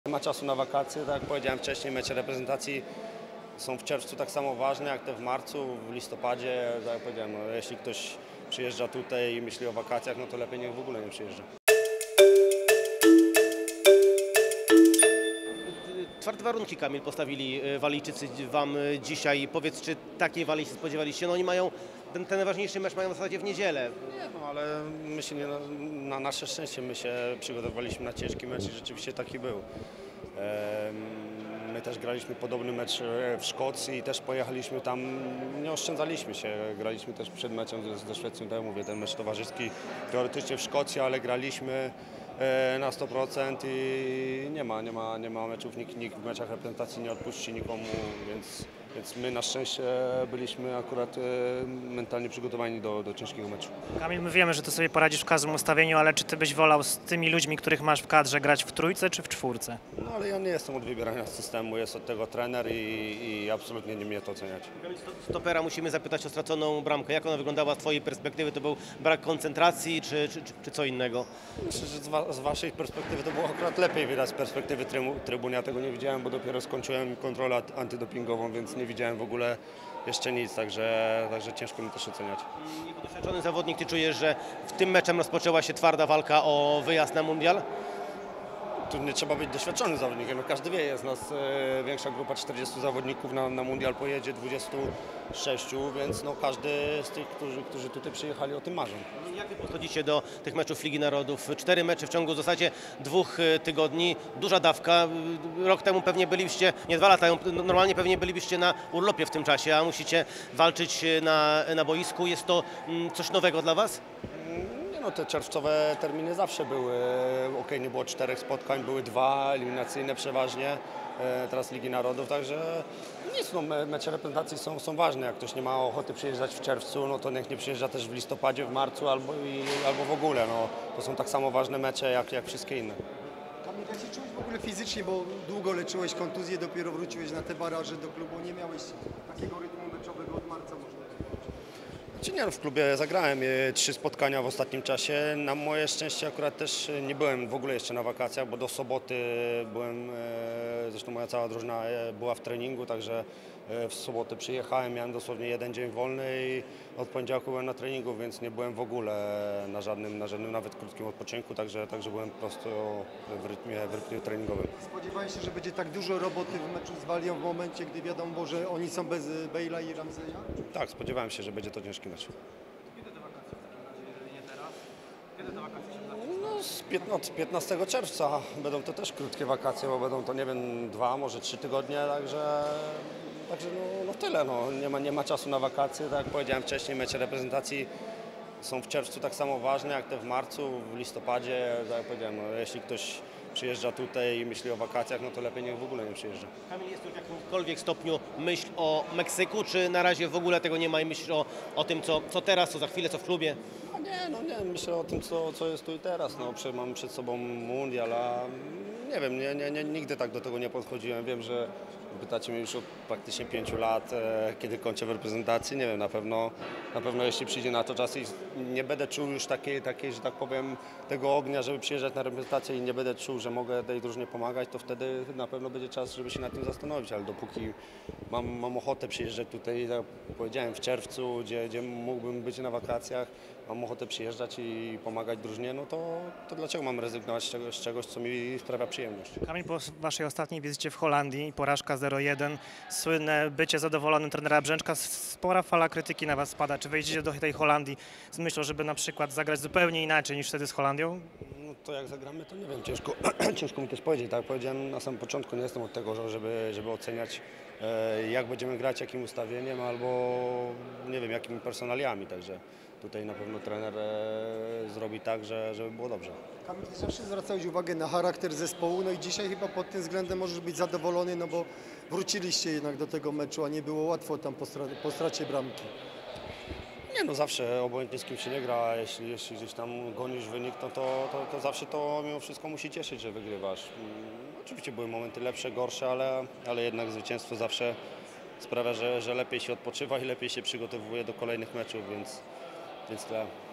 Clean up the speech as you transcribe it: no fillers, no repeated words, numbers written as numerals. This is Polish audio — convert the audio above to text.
Nie ma czasu na wakacje, tak jak powiedziałem wcześniej, mecze reprezentacji są w czerwcu tak samo ważne jak te w marcu, w listopadzie. Tak jak powiedziałem, no, jeśli ktoś przyjeżdża tutaj i myśli o wakacjach, no to lepiej niech w ogóle nie przyjeżdża. Twarde warunki, Kamil, postawili Walijczycy Wam dzisiaj. Powiedz, czy takiej Walii się spodziewaliście? No oni mają, ten najważniejszy mecz mają w zasadzie w niedzielę. Nie, no ale my się na nasze szczęście my się przygotowaliśmy na ciężki mecz i rzeczywiście taki był. My też graliśmy podobny mecz w Szkocji i też pojechaliśmy tam, nie oszczędzaliśmy się, graliśmy też przed meczem ze Szwecją, tak jak mówię, ten mecz towarzyski teoretycznie w Szkocji, ale graliśmy na 100% i nie ma meczów, nikt w meczach reprezentacji nie odpuści nikomu, więc my na szczęście byliśmy akurat mentalnie przygotowani do ciężkiego meczu. Kamil, my wiemy, że ty sobie poradzisz w każdym ustawieniu, ale czy ty byś wolał z tymi ludźmi, których masz w kadrze, grać w trójce czy w czwórce? No ale ja nie jestem od wybierania systemu, jest od tego trener i absolutnie nie mnie to oceniać. Stopera musimy zapytać o straconą bramkę. Jak ona wyglądała z Twojej perspektywy? To był brak koncentracji czy co innego? Myślę, że z waszej perspektywy to było akurat lepiej widać, z perspektywy trybuny. Ja tego nie widziałem, bo dopiero skończyłem kontrolę antydopingową, więc nie widziałem w ogóle jeszcze nic, także ciężko mi też oceniać. Jako doświadczony zawodnik, Ty czujesz, że w tym meczem rozpoczęła się twarda walka o wyjazd na mundial? Tu nie trzeba być doświadczonym zawodnikiem, no każdy wie, jest nas większa grupa 40 zawodników, na mundial pojedzie 26, więc no każdy z tych, którzy tutaj przyjechali, o tym marzą. Jak Wy podchodzicie do tych meczów Ligi Narodów? 4 mecze w ciągu w zasadzie 2 tygodni, duża dawka. Rok temu pewnie byliście, nie 2 lata, normalnie pewnie bylibyście na urlopie w tym czasie, a musicie walczyć na boisku. Jest to coś nowego dla Was? No te czerwcowe terminy zawsze były, nie było 4 spotkań, były 2 eliminacyjne przeważnie, teraz Ligi Narodów, także nic, no mecze reprezentacji są ważne, jak ktoś nie ma ochoty przyjeżdżać w czerwcu, no to niech nie przyjeżdża też w listopadzie, w marcu albo w ogóle, no to są tak samo ważne mecze jak wszystkie inne. Kamil, jak się czułeś w ogóle fizycznie, bo długo leczyłeś kontuzję, dopiero wróciłeś na te baraże do klubu, nie miałeś takiego rytmu meczowego od marca można. W klubie zagrałem 3 spotkania w ostatnim czasie. Na moje szczęście akurat też nie byłem w ogóle jeszcze na wakacjach, bo do soboty byłem, zresztą moja cała drużyna była w treningu, także w sobotę przyjechałem, miałem dosłownie 1 dzień wolny i od poniedziałku byłem na treningu, więc nie byłem w ogóle na żadnym nawet krótkim odpoczynku, także byłem po prostu w rytmie treningowym. Spodziewałeś się, że będzie tak dużo roboty w meczu z Walią w momencie, gdy wiadomo, że oni są bez Bale'a i Ramseya? Tak, spodziewałem się, że będzie to ciężki mecz. Kiedy te wakacje w takim razie, jeżeli nie teraz? Kiedy te wakacje się No, od 15 czerwca będą to też krótkie wakacje, bo będą to, nie wiem, 2, może 3 tygodnie, także no tyle. No. Nie ma czasu na wakacje, tak jak powiedziałem wcześniej, mecze reprezentacji są w czerwcu tak samo ważne jak te w marcu, w listopadzie, tak jak powiedziałem, no, jeśli ktoś przyjeżdża tutaj i myśli o wakacjach, no to lepiej niech w ogóle nie przyjeżdża. Kamil, jest tu w jakimkolwiek stopniu myśl o Meksyku, czy na razie w ogóle tego nie ma i myślisz o tym, co teraz, co za chwilę, co w klubie? Nie, myślę o tym, co jest tu i teraz. No, mam przed sobą mundial, a nie wiem, nigdy tak do tego nie podchodziłem. Wiem, że pytacie mnie już od praktycznie 5 lat, kiedy kończę w reprezentacji. Nie wiem, na pewno jeśli przyjdzie na to czas i nie będę czuł już takiej, że tak powiem, tego ognia, żeby przyjeżdżać na reprezentację i nie będę czuł, że mogę tej drużynie pomagać, to wtedy na pewno będzie czas, żeby się nad tym zastanowić, ale dopóki mam ochotę przyjeżdżać tutaj, tak jak powiedziałem, w czerwcu, gdzie mógłbym być na wakacjach, mam ochotę przyjeżdżać i pomagać drużynie, no to dlaczego mam rezygnować z czegoś, co mi sprawia przyjemność? Kamil, po waszej ostatniej wizycie w Holandii, porażka 0-1, słynne bycie zadowolonym trenera Brzęczka, spora fala krytyki na was spada. Czy wejdziecie do tej Holandii z myślą, żeby na przykład zagrać zupełnie inaczej niż wtedy z Holandią? No to jak zagramy, to nie wiem, ciężko mi też powiedzieć. Tak jak powiedziałem na samym początku, nie jestem od tego, żeby oceniać, jak będziemy grać, jakim ustawieniem albo nie wiem, jakimi personaliami, także tutaj na pewno trener zrobi tak, żeby było dobrze. Kamil, ty zawsze zwracałeś uwagę na charakter zespołu, no i dzisiaj chyba pod tym względem możesz być zadowolony, no bo wróciliście jednak do tego meczu, a nie było łatwo tam po stracie bramki. Nie, no zawsze, obojętnie z kim się nie gra, a jeśli gdzieś tam gonisz wynik, no to zawsze to mimo wszystko musi cieszyć, że wygrywasz. Oczywiście były momenty lepsze, gorsze, ale jednak zwycięstwo zawsze sprawia, że lepiej się odpoczywa i lepiej się przygotowuje do kolejnych meczów, więc tyle.